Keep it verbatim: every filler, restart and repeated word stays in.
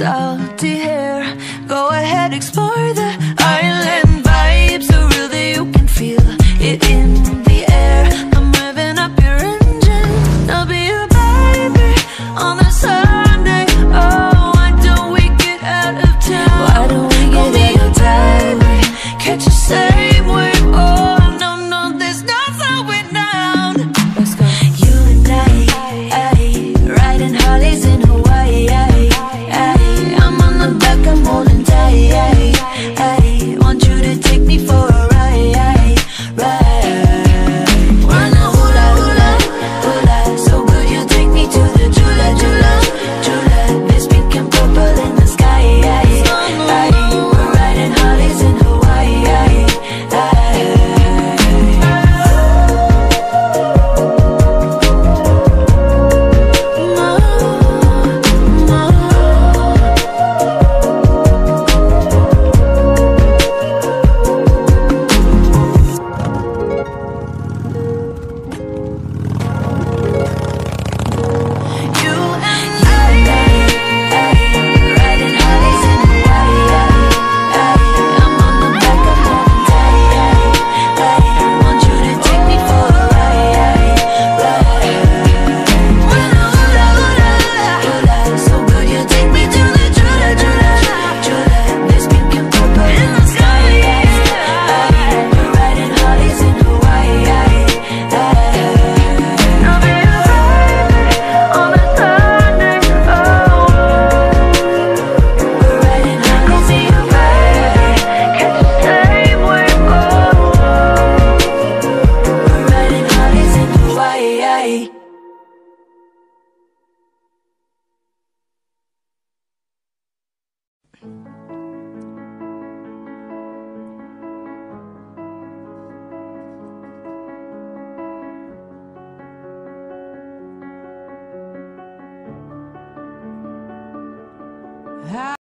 salty hair. Go ahead, explore the island vibes, so real that you can feel it in the air. I'm revving up your engine, I'll be your baby on a Sunday. Oh, why don't we get out of town? Why don't we get Only out of town? Baby, catch the same wave. Oh no, no, this not slowing down. Let's go. You and I, I riding Harleys in Hawaii. I, I, I'm on the back, I'm holding tight. I, I want you to take me for a ride, ride. Wanna hula hula hula, so good you take me to the Jula Jula Jula. This pink and purple in the sky. I, I, we're riding Harleys in Hawaii. I,